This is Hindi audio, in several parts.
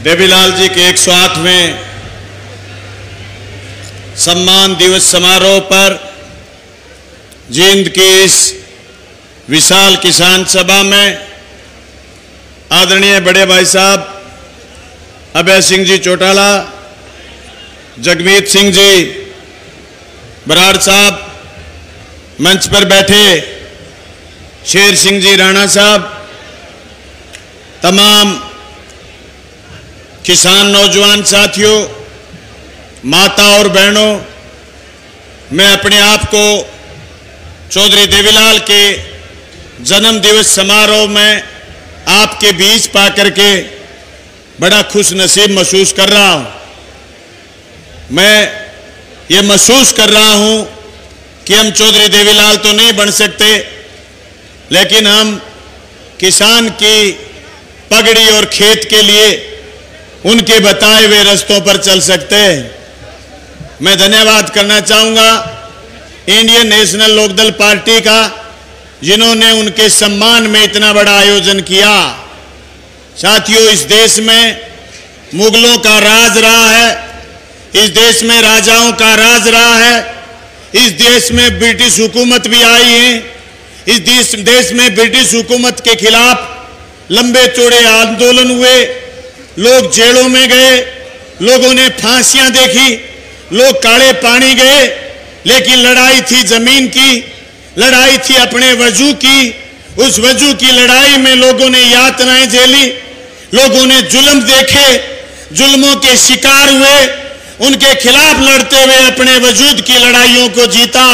देवीलाल जी के 108वें सम्मान दिवस समारोह पर जींद की इस विशाल किसान सभा में आदरणीय बड़े भाई साहब अभय सिंह जी चौटाला, जगमीत सिंह जी बराड़ साहब, मंच पर बैठे शेर सिंह जी राणा साहब, तमाम किसान नौजवान साथियों, माता और बहनों, मैं अपने आप को चौधरी देवीलाल के जन्म दिवस समारोह में आपके बीच पा करके बड़ा खुश नसीब महसूस कर रहा हूं। मैं ये महसूस कर रहा हूं कि हम चौधरी देवीलाल तो नहीं बन सकते, लेकिन हम किसान की पगड़ी और खेत के लिए उनके बताए हुए रास्तों पर चल सकते हैं। मैं धन्यवाद करना चाहूंगा इंडियन नेशनल लोकदल पार्टी का, जिन्होंने उनके सम्मान में इतना बड़ा आयोजन किया। साथियों, इस देश में मुगलों का राज रहा है, इस देश में राजाओं का राज रहा है, इस देश में ब्रिटिश हुकूमत भी आई है। इस देश में ब्रिटिश हुकूमत के खिलाफ लंबे चौड़े आंदोलन हुए, लोग जेलों में गए, लोगों ने फांसियां देखी, लोग काले पानी गए, लेकिन लड़ाई थी जमीन की, लड़ाई थी अपने वजू की। उस वजू की लड़ाई में लोगों ने यातनाएं झेली, लोगों ने जुल्म देखे, जुल्मों के शिकार हुए, उनके खिलाफ लड़ते हुए अपने वजूद की लड़ाइयों को जीता।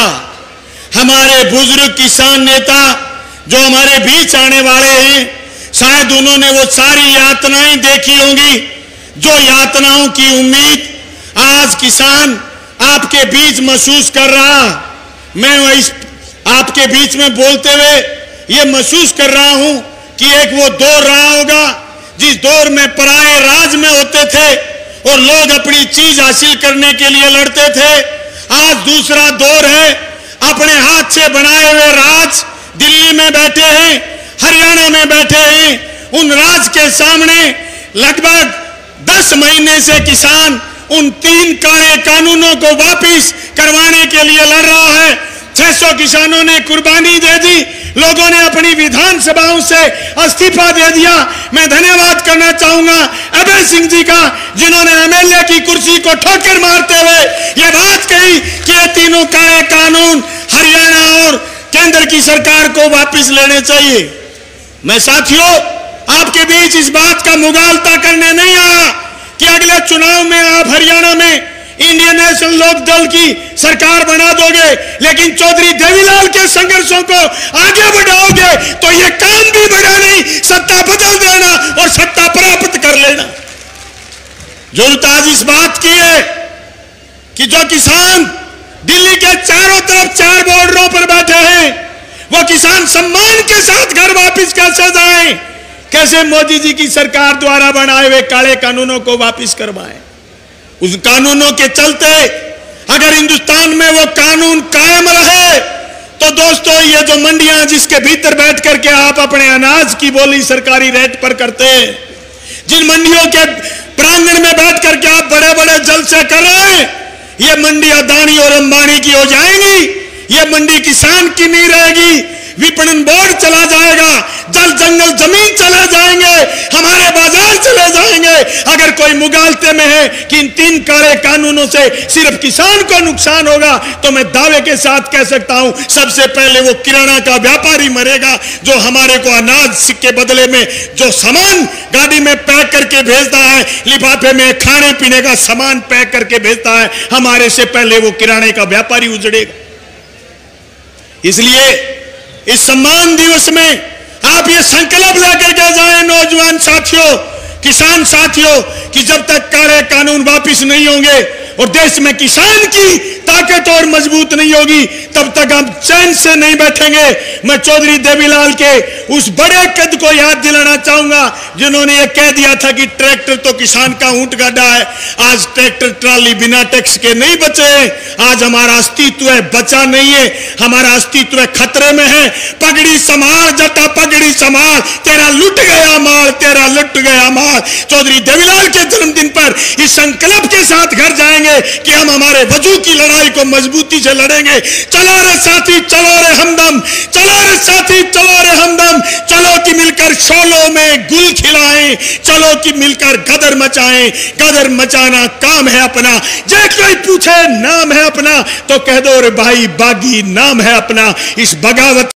हमारे बुजुर्ग किसान नेता जो हमारे बीच आने वाले हैं, शायद उन्होंने वो सारी यातनाएं देखी होंगी, जो यातनाओं की उम्मीद आज किसान आपके बीच महसूस कर रहा। मैं इस आपके बीच में बोलते हुए ये महसूस कर रहा हूं कि एक वो दौर रहा होगा जिस दौर में पराये राज में होते थे और लोग अपनी चीज हासिल करने के लिए लड़ते थे। आज दूसरा दौर है, अपने हाथ से बनाए हुए राज दिल्ली में बैठे हैं, हरियाणा में बैठे हैं, उन राज के सामने लगभग 10 महीने से किसान उन 3 काले कानूनों को वापस करवाने के लिए लड़ रहा है। 600 किसानों ने कुर्बानी दे दी, लोगों ने अपनी विधानसभाओं से इस्तीफा दे दिया। मैं धन्यवाद करना चाहूंगा अभय सिंह जी का, जिन्होंने एमएलए की कुर्सी को ठोकर मारते हुए ये बात कही कि ये तीनों काले कानून हरियाणा और केंद्र की सरकार को वापस लेने चाहिए। मैं साथियों आपके बीच इस बात का मुगालता करने नहीं आया कि अगले चुनाव में आप हरियाणा में इंडियन नेशनल लोकदल की सरकार बना दोगे, लेकिन चौधरी देवीलाल के संघर्षों को आगे बढ़ाओगे तो ये काम भी बड़ा नहीं, सत्ता बदल देना और सत्ता प्राप्त कर लेना। जरूरत आज इस बात की है कि जो किसान दिल्ली के चारों तरफ 4 बॉर्डरों पर बैठे हैं, वो किसान सम्मान के साथ घर वापस कैसे जाएं, कैसे मोदी जी की सरकार द्वारा बनाए हुए काले कानूनों को वापस करवाएं। उस कानूनों के चलते अगर हिंदुस्तान में वो कानून कायम रहे तो दोस्तों, ये जो मंडियां जिसके भीतर बैठ करके आप अपने अनाज की बोली सरकारी रेट पर करते हैं, जिन मंडियों के प्रांगण में बैठ करके आप बड़े बड़े जलसे कर रहे हैं, ये मंडी अदानी और अंबानी की हो जाएंगी, ये मंडी किसान की नहीं रहेगी। विपणन बोर्ड चला जाएगा, जल जंगल जमीन चले जाएंगे, हमारे बाजार चले जाएंगे। अगर कोई मुगालते में है कि इन 3 काले कानूनों से सिर्फ किसान को नुकसान होगा, तो मैं दावे के साथ कह सकता हूं सबसे पहले वो किराना का व्यापारी मरेगा, जो हमारे को अनाज के बदले में जो सामान गाड़ी में पैक करके भेजता है, लिफाफे में खाने पीने का सामान पैक करके भेजता है, हमारे से पहले वो किराने का व्यापारी उजड़ेगा। इसलिए इस सम्मान दिवस में आप ये संकल्प लेकर के जाएं नौजवान साथियों, किसान साथियों, कि जब तक काले कानून वापस नहीं होंगे और देश में किसान की ताकत और मजबूत नहीं होगी तब तक हम चैन से नहीं बैठेंगे। मैं चौधरी देवीलाल के उस बड़े कद को याद दिलाना चाहूंगा जिन्होंने ये कह दिया था कि ट्रैक्टर तो किसान का ऊंट गाड़ा है। आज ट्रैक्टर ट्राली बिना टैक्स के नहीं बचे हैं। आज हमारा अस्तित्व है बचा नहीं है, हमारा अस्तित्व खतरे में है। पगड़ी संभाल जटा पगड़ी संभाल, तेरा लुट गया माल, तेरा लुट गया माल। चौधरी देवीलाल के जन्मदिन पर इस संकल्प के साथ घर जाएंगे कि हम हमारे वजूद की लड़ाई को मजबूती से लड़ेंगे। चलो रे साथी चलो रे हमदम, चलो रे साथी चलो रे हमदम, चलो कि मिलकर शोलों में गुल खिलाएं, चलो कि मिलकर गदर मचाएं। गदर मचाना काम है अपना, जे कोई पूछे नाम है अपना तो कह दो रे भाई बागी नाम है अपना। इस बगावत